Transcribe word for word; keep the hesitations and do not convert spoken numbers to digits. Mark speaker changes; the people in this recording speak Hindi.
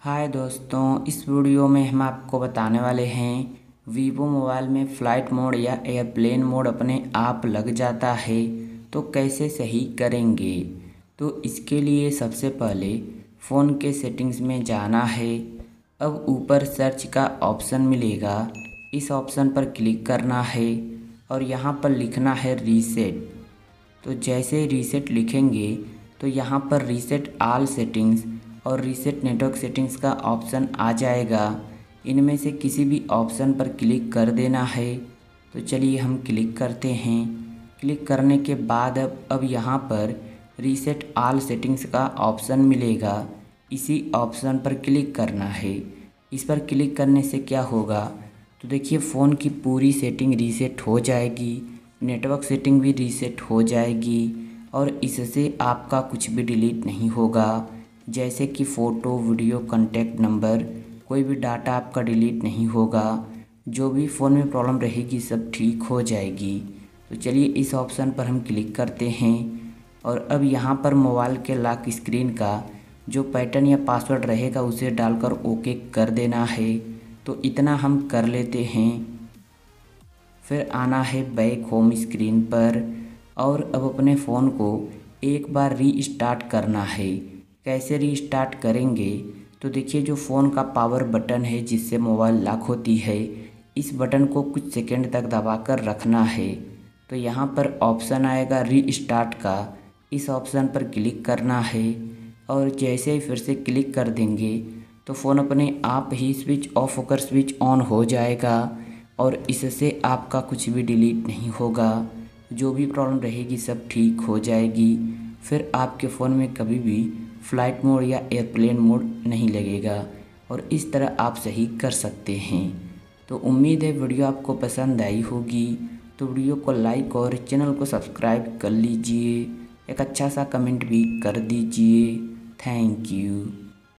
Speaker 1: हाय दोस्तों, इस वीडियो में हम आपको बताने वाले हैं वीवो मोबाइल में फ़्लाइट मोड या एयरप्लेन मोड अपने आप लग जाता है तो कैसे सही करेंगे। तो इसके लिए सबसे पहले फ़ोन के सेटिंग्स में जाना है। अब ऊपर सर्च का ऑप्शन मिलेगा, इस ऑप्शन पर क्लिक करना है और यहाँ पर लिखना है रीसेट। तो जैसे रीसेट लिखेंगे तो यहाँ पर रीसेट ऑल सेटिंग्स और रीसेट नेटवर्क सेटिंग्स का ऑप्शन आ जाएगा। इनमें से किसी भी ऑप्शन पर क्लिक कर देना है। तो चलिए हम क्लिक करते हैं। क्लिक करने के बाद अब अब यहाँ पर रीसेट ऑल सेटिंग्स का ऑप्शन मिलेगा, इसी ऑप्शन पर क्लिक करना है। इस पर क्लिक करने से क्या होगा, तो देखिए फ़ोन की पूरी सेटिंग रीसेट हो जाएगी, नेटवर्क सेटिंग भी रीसेट हो जाएगी और इससे आपका कुछ भी डिलीट नहीं होगा। जैसे कि फ़ोटो, वीडियो, कॉन्टैक्ट नंबर, कोई भी डाटा आपका डिलीट नहीं होगा। जो भी फ़ोन में प्रॉब्लम रहेगी सब ठीक हो जाएगी। तो चलिए इस ऑप्शन पर हम क्लिक करते हैं और अब यहाँ पर मोबाइल के लॉक स्क्रीन का जो पैटर्न या पासवर्ड रहेगा उसे डालकर ओके कर देना है। तो इतना हम कर लेते हैं। फिर आना है बैक होम स्क्रीन पर और अब अपने फ़ोन को एक बार रीस्टार्ट करना है। कैसे रीस्टार्ट करेंगे, तो देखिए जो फ़ोन का पावर बटन है जिससे मोबाइल लॉक होती है, इस बटन को कुछ सेकंड तक दबाकर रखना है। तो यहाँ पर ऑप्शन आएगा रीस्टार्ट का, इस ऑप्शन पर क्लिक करना है और जैसे ही फिर से क्लिक कर देंगे तो फ़ोन अपने आप ही स्विच ऑफ होकर स्विच ऑन हो जाएगा और इससे आपका कुछ भी डिलीट नहीं होगा। जो भी प्रॉब्लम रहेगी सब ठीक हो जाएगी। फिर आपके फ़ोन में कभी भी फ़्लाइट मोड या एयरप्लेन मोड नहीं लगेगा और इस तरह आप सही कर सकते हैं। तो उम्मीद है वीडियो आपको पसंद आई होगी। तो वीडियो को लाइक और चैनल को सब्सक्राइब कर लीजिए। एक अच्छा सा कमेंट भी कर दीजिए। Thank you.